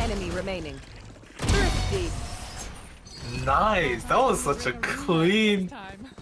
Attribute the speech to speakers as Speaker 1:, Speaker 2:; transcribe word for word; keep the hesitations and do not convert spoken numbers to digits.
Speaker 1: enemy remaining. Thrifty.
Speaker 2: Nice. That was such a clean